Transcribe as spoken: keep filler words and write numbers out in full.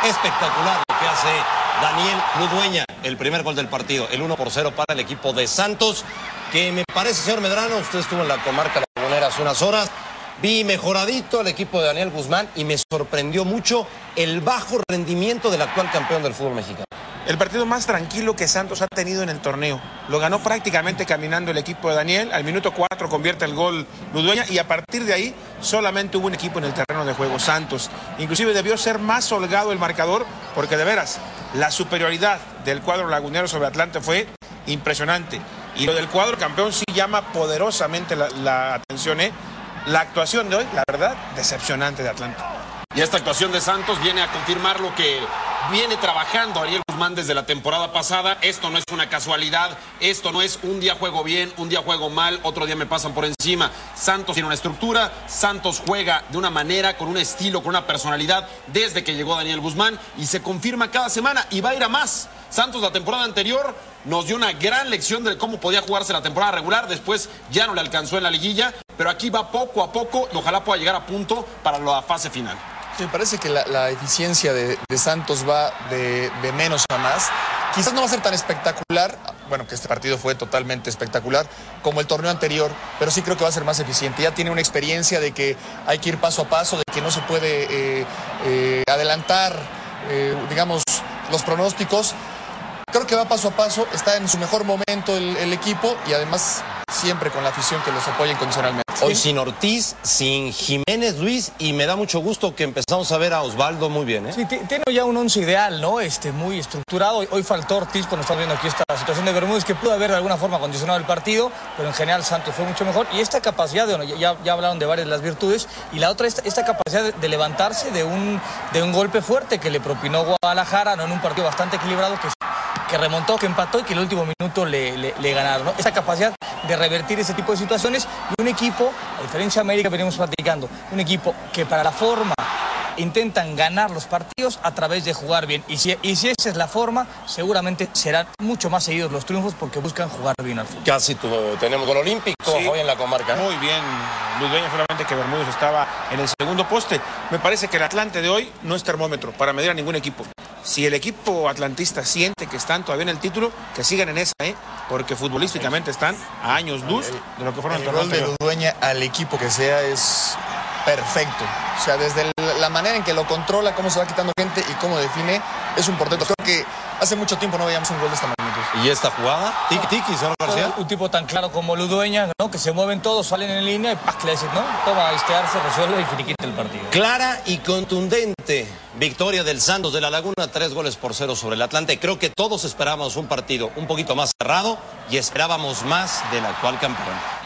Espectacular lo que hace Daniel Ludueña, el primer gol del partido, el uno por cero para el equipo de Santos, que me parece, señor Medrano, usted estuvo en la comarca lagunera hace unas horas, vi mejoradito al equipo de Daniel Guzmán y me sorprendió mucho el bajo rendimiento del actual campeón del fútbol mexicano. El partido más tranquilo que Santos ha tenido en el torneo. Lo ganó prácticamente caminando el equipo de Daniel. Al minuto cuatro convierte el gol Ludueña y a partir de ahí solamente hubo un equipo en el terreno de juego, Santos. Inclusive debió ser más holgado el marcador porque de veras la superioridad del cuadro lagunero sobre Atlante fue impresionante. Y lo del cuadro campeón sí llama poderosamente la, la atención, ¿eh? La actuación de hoy, la verdad, decepcionante de Atlante. Y esta actuación de Santos viene a confirmar lo que viene trabajando Ariel Guzmán desde la temporada pasada. Esto no es una casualidad, esto no es un día juego bien, un día juego mal, otro día me pasan por encima. Santos tiene una estructura, Santos juega de una manera, con un estilo, con una personalidad desde que llegó Daniel Guzmán y se confirma cada semana y va a ir a más. Santos la temporada anterior nos dio una gran lección de cómo podía jugarse la temporada regular, después ya no le alcanzó en la liguilla, pero aquí va poco a poco y ojalá pueda llegar a punto para la fase final. Me parece que la, la eficiencia de, de Santos va de, de menos a más. Quizás no va a ser tan espectacular, bueno, que este partido fue totalmente espectacular, como el torneo anterior, pero sí creo que va a ser más eficiente. Ya tiene una experiencia de que hay que ir paso a paso, de que no se puede eh, eh, adelantar, eh, digamos, los pronósticos. Creo que va paso a paso, está en su mejor momento el, el equipo y además siempre con la afición que los apoya incondicionalmente. Hoy sin Ortiz, sin Jiménez, Luis, y me da mucho gusto que empezamos a ver a Osvaldo muy bien, ¿eh? Sí, tiene ya un once ideal, ¿no? Este, muy estructurado. Hoy, hoy faltó Ortiz cuando estamos viendo aquí esta situación de Bermúdez, que pudo haber de alguna forma condicionado el partido, pero en general Santos fue mucho mejor. Y esta capacidad, de, bueno, ya, ya hablaron de varias de las virtudes, y la otra, esta, esta capacidad de, de levantarse de un, de un golpe fuerte que le propinó Guadalajara, ¿no? En un partido bastante equilibrado que, que remontó, que empató y que en el último minuto le, le, le ganaron, ¿no? Esta capacidad de revertir ese tipo de situaciones y un equipo, a diferencia de América, venimos platicando, un equipo que para la forma intentan ganar los partidos a través de jugar bien. Y si, y si esa es la forma, seguramente serán mucho más seguidos los triunfos porque buscan jugar bien al fútbol. Casi tu, tenemos gol olímpico sí, hoy en la comarca. Muy bien, Ludueña, solamente que Bermúdez estaba en el segundo poste. Me parece que el Atlante de hoy no es termómetro para medir a ningún equipo. Si el equipo atlantista siente que están todavía en el título, que sigan en esa, ¿eh? Porque futbolísticamente están a años luz de lo que fueron el el rol de Ludueña al equipo que sea es perfecto. O sea, desde la manera en que lo controla, cómo se va quitando gente y cómo define, es un portento. Creo que hace mucho tiempo no veíamos un gol de esta magnitud. ¿Y esta jugada? Tiki-tiki, señor García. Un tipo tan claro como Ludueña, ¿no? Que se mueven todos, salen en línea y ¡pac! Le dicen, ¿no? Toma a estearse, resuelve y finiquita el partido. Clara y contundente victoria del Santos de la Laguna, tres goles por cero sobre el Atlante. Creo que todos esperábamos un partido un poquito más cerrado y esperábamos más del actual campeón.